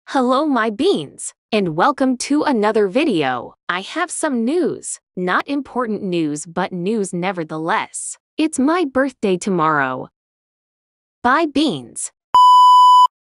Hello, my beans, and welcome to another video. I have some news. Not important news, but news nevertheless. It's my birthday tomorrow. Bye, beans.